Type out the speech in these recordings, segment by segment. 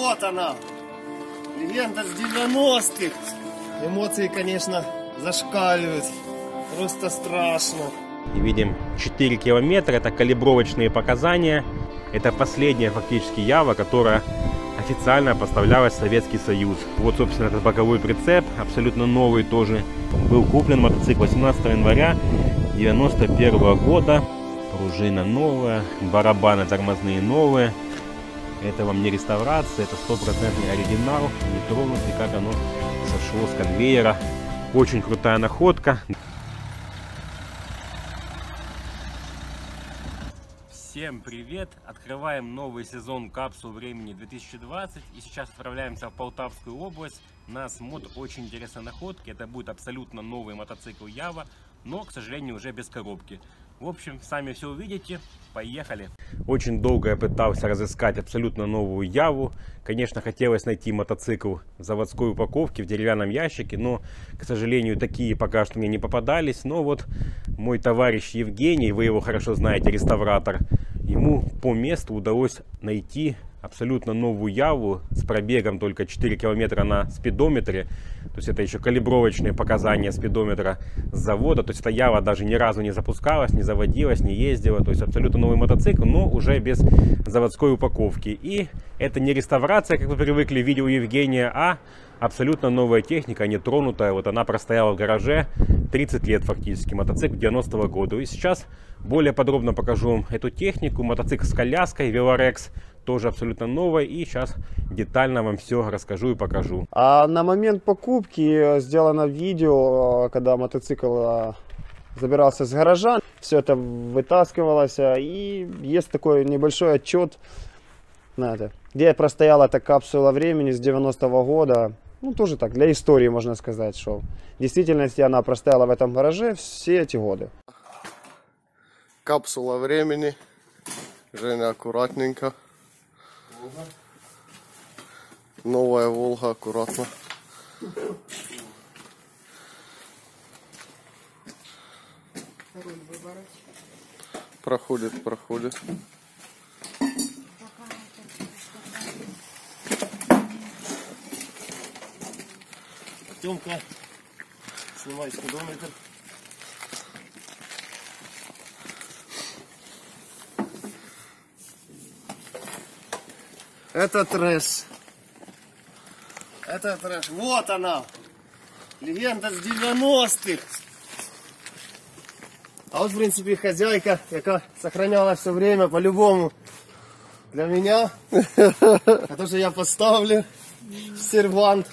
Вот она, легенда с 90-х. Эмоции, конечно, зашкаливают, просто страшно. Видим 4 километра, это калибровочные показания. Это последняя фактически Ява, которая официально поставлялась в Советский Союз. Вот, собственно, этот боковой прицеп, абсолютно новый тоже. Был куплен мотоцикл 18 января 91 года. Пружина новая, барабаны тормозные новые. Это вам не реставрация, это стопроцентный оригинал, не тронутый, как оно сошло с конвейера. Очень крутая находка. Всем привет! Открываем новый сезон Капсул времени 2020 и сейчас отправляемся в Полтавскую область. Нас ждут очень интересные находки. Это будет абсолютно новый мотоцикл Ява, но, к сожалению, уже без коробки. В общем, сами все увидите. Поехали! Очень долго я пытался разыскать абсолютно новую Яву. Конечно, хотелось найти мотоцикл в заводской упаковке, в деревянном ящике, но, к сожалению, такие пока что мне не попадались. Но вот мой товарищ Евгений, вы его хорошо знаете, реставратор, ему по месту удалось найти абсолютно новую Яву с пробегом только 4 километра на спидометре. То есть это еще калибровочные показания спидометра с завода. То есть эта Ява даже ни разу не запускалась, не заводилась, не ездила. То есть абсолютно новый мотоцикл, но уже без заводской упаковки. И это не реставрация, как вы привыкли видеть у Евгения, а абсолютно новая техника, не тронутая. Вот она простояла в гараже 30 лет фактически, мотоцикл 90-го года. И сейчас более подробно покажу вам эту технику. Мотоцикл с коляской Velorex, тоже абсолютно новая. И сейчас детально вам все расскажу и покажу. А на момент покупки сделано видео, когда мотоцикл забирался с гаража. Все это вытаскивалось. И есть такой небольшой отчет, где простояла эта капсула времени с 90-го года. Ну, тоже так, для истории можно сказать, что в действительности она простояла в этом гараже все эти годы. Капсула времени. Женя аккуратненько. Новая Волга, аккуратно. Проходит. Тёмка, снимай спидометр. Это трэш. Это трэш. Вот она. Легенда с 90-х. А вот, в принципе, хозяйка, яка сохраняла все время по-любому для меня. А то, что я поставлю сервант.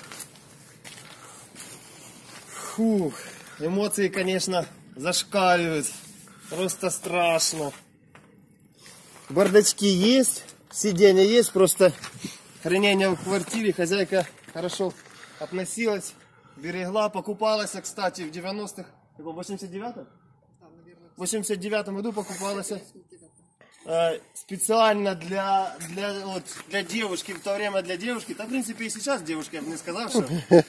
Фух, эмоции, конечно, зашкаливают. Просто страшно. Бардачки есть. Сиденье есть, просто хранение в квартире. Хозяйка хорошо относилась, берегла, покупалась, кстати, в 90-х, в 89-м? В 89-м году покупалась специально для девушки, в то время для девушки. Да, в принципе, и сейчас девушка, я бы не сказал, что...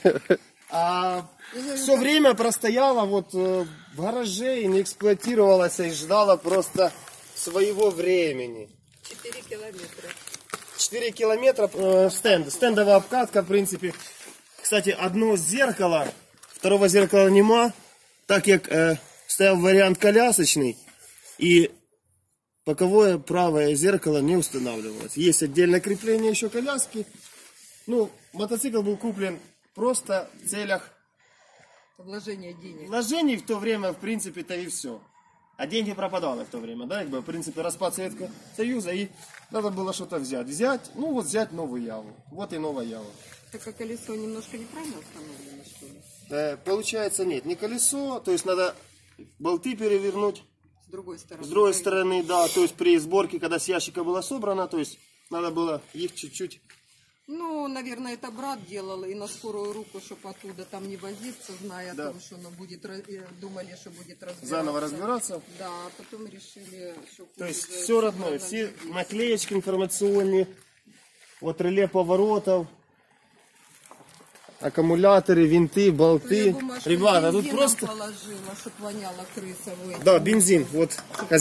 все время простояла вот в гараже и не эксплуатировалась, и ждала просто своего времени. 4 километра. 4 километра стендовая обкатка, в принципе. Кстати, одно зеркало, второго зеркала нема, так как стоял вариант колясочный, и боковое правое зеркало не устанавливалось. Есть отдельное крепление еще коляски. Ну, мотоцикл был куплен просто в целях вложения денег. Вложений в то время, в принципе-то, и все. А деньги пропадали в то время, да, в принципе, распад Советского Союза, и надо было что-то взять. Взять новую Яву. Вот и новая Ява. Так как колесо немножко неправильно установлено, что ли? Получается, нет, не колесо, то есть надо болты перевернуть. С другой стороны. С другой стороны, да, то есть при сборке, когда с ящика было собрано, то есть надо было их чуть-чуть... Ну, наверное, это брат делал, и на скорую руку, чтобы оттуда там не возиться, зная о том, что оно будет, думали, что будет разбираться. Заново разбираться. Да, а потом решили, что... То есть все родное, все наклеечки информационные, вот реле поворотов, аккумуляторы, винты, болты. Ребята, тут просто... положила, чтобы воняла крыса. Да, бензин, вот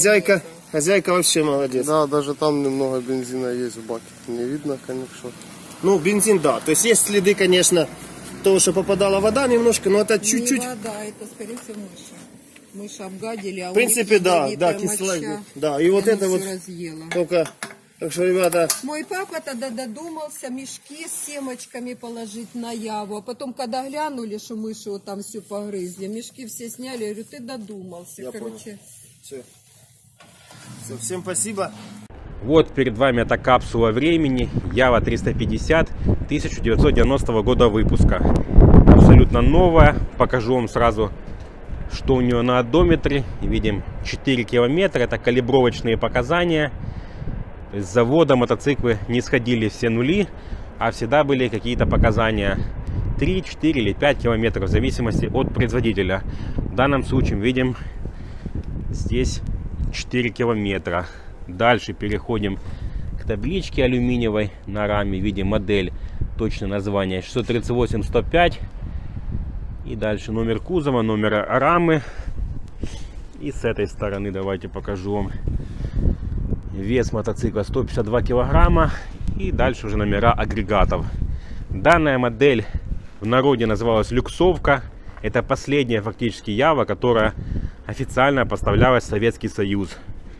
хозяйка вообще молодец. Да, даже там немного бензина есть в баке. Не видно, конечно. Ну, бензин, да. То есть есть следы, конечно, того, что попадала вода немножко, но это чуть-чуть. Не вода, это, скорее всего, мыши. Мыши обгадили, а В принципе, у них да, ядовитая кислая. моча, Да, и вот она это всё вот разъела. только. Так что, ребята, Мой папа тогда додумался мешки с семечками положить на яву. А потом, когда глянули, что мыши вот там все погрызли, мешки все сняли, я говорю, ты додумался. Я Короче, все. Всем спасибо. Вот перед вами эта капсула времени Ява 350 1990 года выпуска. Абсолютно новая. Покажу вам сразу, что у нее на одометре. Видим 4 километра. Это калибровочные показания. То есть с завода мотоциклы не сходили все нули, а всегда были какие-то показания 3, 4 или 5 километров в зависимости от производителя. В данном случае видим здесь 4 километра. Дальше переходим к табличке алюминиевой на раме. Видим модель, точное название 638-105. И дальше номер кузова, номер рамы. И с этой стороны давайте покажу вам. Вес мотоцикла 152 килограмма. И дальше уже номера агрегатов. Данная модель в народе называлась люксовка. Это последняя фактически Ява, которая официально поставлялась в Советский Союз.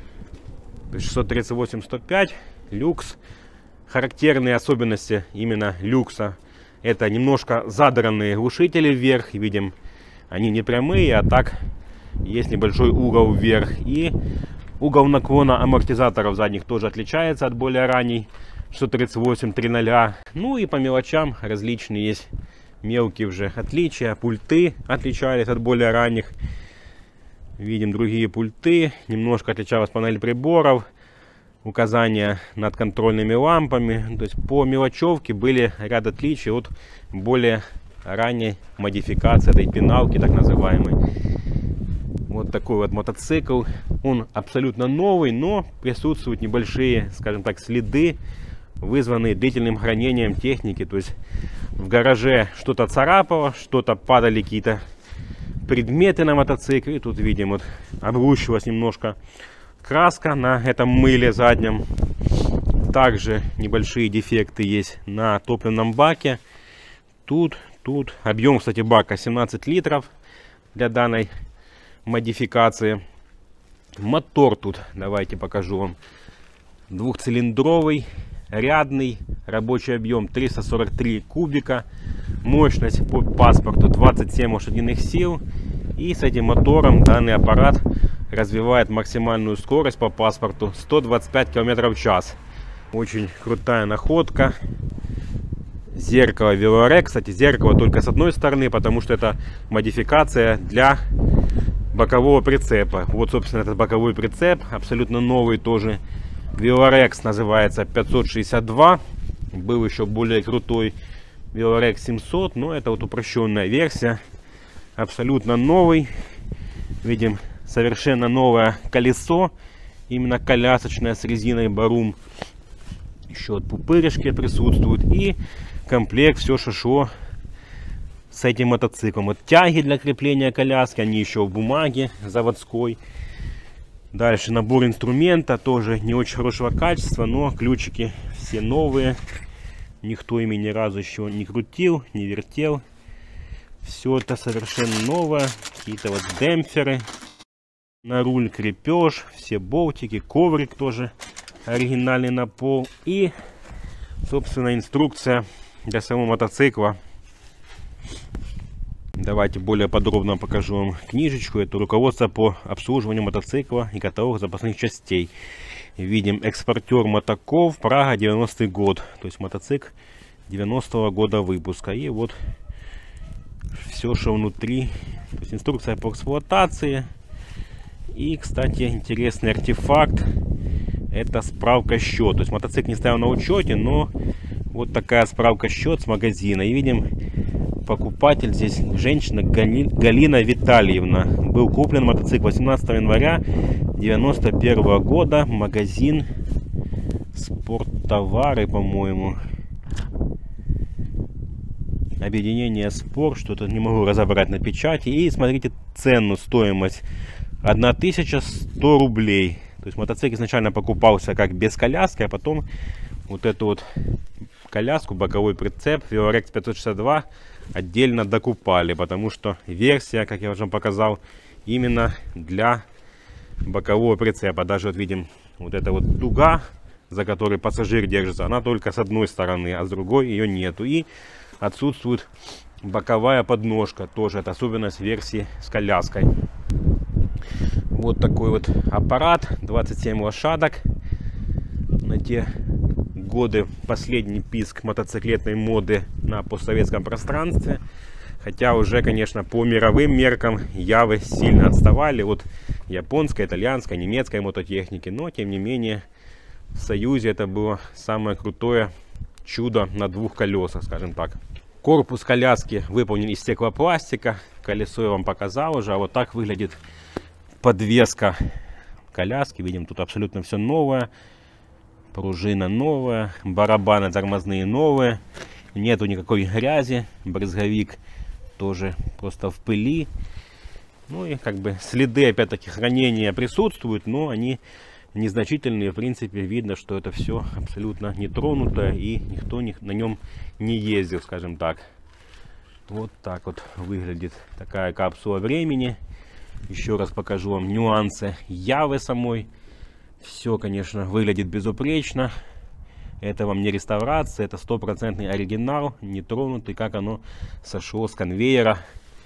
638-105 люкс. Характерные особенности именно люкса — это немножко задранные глушители вверх. Видим, они не прямые, а так есть небольшой угол вверх. И угол наклона амортизаторов задних тоже отличается от более ранней 638-3.0. Ну и по мелочам различные есть мелкие уже отличия. Пульты отличались от более ранних. Видим другие пульты. Немножко отличалась панель приборов. Указания над контрольными лампами. То есть по мелочевке были ряд отличий от более ранней модификации этой пеналки, так называемой. Вот такой вот мотоцикл. Он абсолютно новый, но присутствуют небольшие, скажем так, следы, вызванные длительным хранением техники. То есть в гараже что-то царапало, что-то падали какие-то предметы на мотоцикле. И тут видим, вот обрушилась немножко краска на этом мыле заднем. Также небольшие дефекты есть на топливном баке. Тут объем, кстати, бака 17 литров для данной модификации. Мотор тут, давайте покажу вам. Двухцилиндровый, рядный, рабочий объем 343 кубика. Мощность по паспорту 27 лошадиных сил. И с этим мотором данный аппарат развивает максимальную скорость по паспорту 125 км в час. Очень крутая находка. Зеркало Velorex. Кстати, зеркало только с одной стороны, потому что это модификация для бокового прицепа. Вот, собственно, этот боковой прицеп. Абсолютно новый тоже. Velorex называется 562. Был еще более крутой Velorex 700, но это вот упрощенная версия. Абсолютно новый. Видим совершенно новое колесо. Именно колясочное с резиной Барум. Еще вот пупырышки присутствуют. И комплект все шло с этим мотоциклом. Вот тяги для крепления коляски. Они еще в бумаге заводской. Дальше набор инструмента. Тоже не очень хорошего качества. Но ключики все новые. Никто ими ни разу еще не крутил, не вертел. Все это совершенно новое. Какие-то вот демпферы на руль, крепеж, все болтики, коврик тоже оригинальный на пол. И, собственно, инструкция для самого мотоцикла. Давайте более подробно покажу вам книжечку. Это руководство по обслуживанию мотоцикла и каталог запасных частей. Видим экспортер мотоков, Прага, 90-й год. То есть мотоцикл 90-го года выпуска. И вот все, что внутри. То есть инструкция по эксплуатации. И, кстати, интересный артефакт. Это справка-счет. То есть мотоцикл не стоял на учете, но вот такая справка-счет с магазина. И видим, покупатель здесь женщина Галина Витальевна. Был куплен мотоцикл 18 января 91 года. Магазин Спорттовары, по-моему. Объединение Спорт. Что-то не могу разобрать на печати. И смотрите цену, стоимость. 1100 рублей. То есть мотоцикл изначально покупался как без коляски, а потом вот эту вот коляску, боковой прицеп Velorex 562 отдельно докупали, потому что версия, как я уже показал, именно для бокового прицепа. Даже вот видим, вот эта вот дуга, за которой пассажир держится, она только с одной стороны, а с другой ее нету. И отсутствует боковая подножка, тоже это особенность версии с коляской. Вот такой вот аппарат, 27 лошадок. На те годы последний писк мотоциклетной моды на постсоветском пространстве. Хотя уже, конечно, по мировым меркам Явы сильно отставали от японской, итальянской, немецкой мототехники. Но, тем не менее, в Союзе это было самое крутое чудо на двух колесах, скажем так. Корпус коляски выполнен из стеклопластика. Колесо я вам показал уже. А вот так выглядит подвеска коляски. Видим, тут абсолютно все новое. Пружина новая, барабаны тормозные новые. Нету никакой грязи. Брызговик тоже просто в пыли. Ну и как бы следы, опять-таки, хранения присутствуют, но они незначительные. В принципе, видно, что это все абсолютно не тронуто и никто на нем не ездил, скажем так. Вот так вот выглядит такая капсула времени. Еще раз покажу вам нюансы Явы самой. Все, конечно, выглядит безупречно. Это вам не реставрация, это стопроцентный оригинал, не тронутый, как оно сошло с конвейера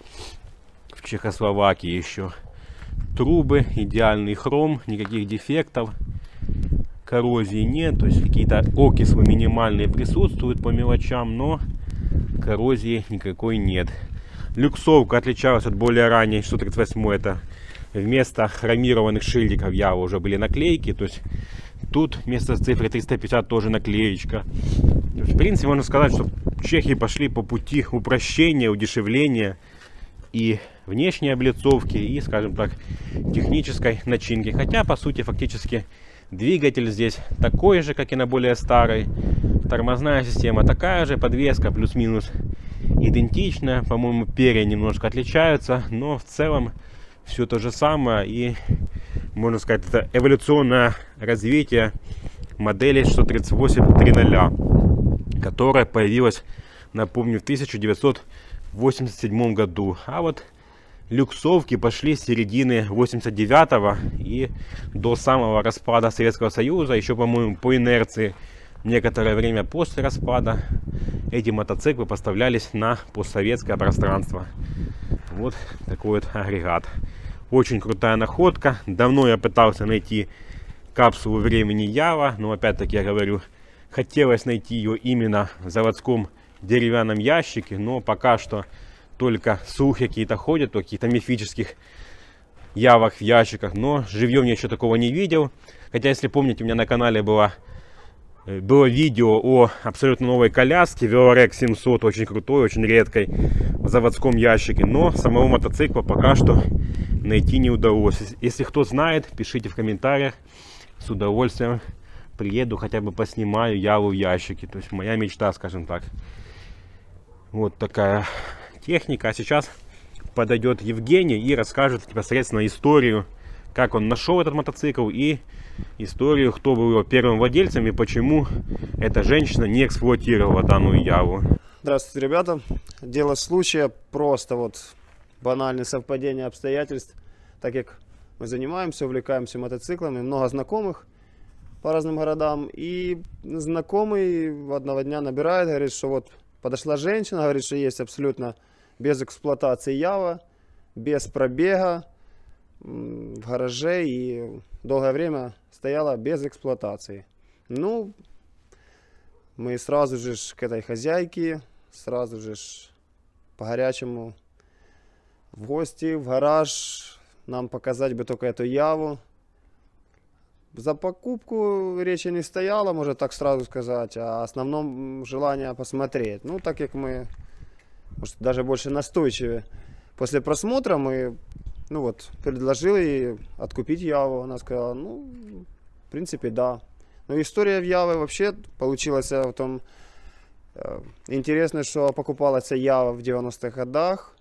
в Чехословакии еще. Трубы, идеальный хром, никаких дефектов, коррозии нет, то есть какие-то окислы минимальные присутствуют по мелочам, но коррозии никакой нет. Люксовка отличалась от более ранней 638, это вместо хромированных шильдиков Ява уже были наклейки, то есть тут вместо цифры 350 тоже наклеечка. В принципе, можно сказать, что чехи пошли по пути упрощения, удешевления и внешней облицовки, и, скажем так, технической начинки. Хотя, по сути, фактически двигатель здесь такой же, как и на более старой. Тормозная система такая же, подвеска плюс-минус идентичная. По-моему, перья немножко отличаются, но в целом все то же самое. И, можно сказать, это эволюционное развитие модели 638-3.0, которая появилась, напомню, в 1987 году. А вот люксовки пошли с середины 89-го и до самого распада Советского Союза, еще, по-моему, по инерции некоторое время после распада эти мотоциклы поставлялись на постсоветское пространство. Вот такой вот агрегат. Очень крутая находка. Давно я пытался найти капсулу времени Ява, но опять-таки я говорю, хотелось найти ее именно в заводском деревянном ящике, но пока что только слухи какие-то ходят о каких-то мифических Явах в ящиках, но живьем я еще такого не видел. Хотя, если помните, у меня на канале было видео о абсолютно новой коляске Velorex 700, очень крутой, очень редкой, в заводском ящике, но самого мотоцикла пока что найти не удалось. Если кто знает, пишите в комментариях, с удовольствием приеду, хотя бы поснимаю Яву в ящике. То есть моя мечта, скажем так. Вот такая техника. А сейчас подойдет Евгений и расскажет непосредственно историю, как он нашел этот мотоцикл, и историю, кто был его первым владельцем и почему эта женщина не эксплуатировала данную Яву. Здравствуйте, ребята. Дело случая, просто вот банальное совпадение обстоятельств. Так как мы занимаемся, увлекаемся мотоциклами, много знакомых по разным городам. И знакомый одного дня набирает, говорит, что вот подошла женщина, говорит, что есть абсолютно без эксплуатации Ява, без пробега, в гараже, и долгое время стояла без эксплуатации. Ну, мы сразу же к этой хозяйке, сразу же по-горячему в гости, в гараж, нам показать бы только эту Яву. За покупку речи не стояло, можно так сразу сказать, а основном желание посмотреть. Ну, так как мы, может, даже больше настойчивее. После просмотра мы, ну вот, предложил ей откупить Яву. Она сказала, ну, в принципе, да. Но история в Яве вообще получилась в том, интересно, что покупалась Ява в 90-х годах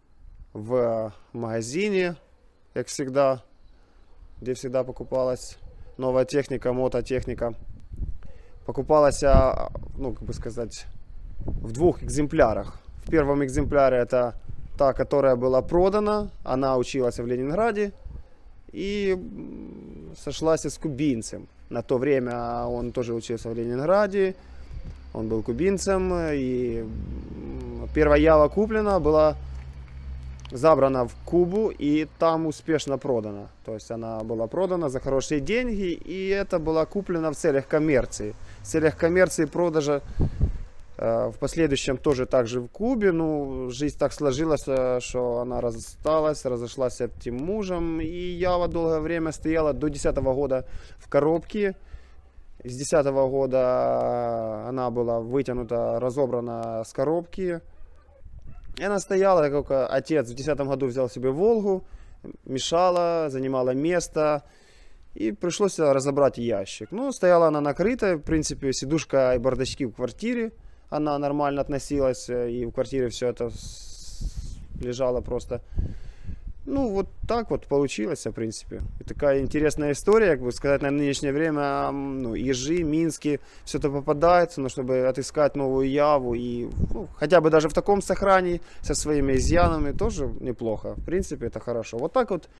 в магазине, как всегда, где всегда покупалась новая техника, мототехника. Покупалась ну, как бы сказать, в двух экземплярах. В первом экземпляре это та, которая была продана, она училась в Ленинграде и сошлась с кубинцем. На то время он тоже учился в Ленинграде, он был кубинцем, и первая ява куплена, была забрана в Кубу и там успешно продана. То есть она была продана за хорошие деньги, и это была куплена в целях коммерции. В целях коммерции продажа в последующем тоже также в Кубе. Ну, жизнь так сложилась, что она рассталась, разошлась с этим мужем, и ява долгое время стояла до 2010 года в коробке. С 2010 года она была вытянута, разобрана с коробки. И она стояла, как отец в 2010 году взял себе Волгу, мешала, занимала место. И пришлось разобрать ящик. Ну, стояла она накрытая, в принципе, сидушка и бардачки в квартире. Она нормально относилась, и в квартире все это лежало просто. Ну, вот так вот получилось, в принципе. И такая интересная история, как бы сказать, на нынешнее время, ну, ежи, мински, все это попадается, но чтобы отыскать новую яву, и ну, хотя бы даже в таком сохранении, со своими изъянами, тоже неплохо. В принципе, это хорошо. Вот так вот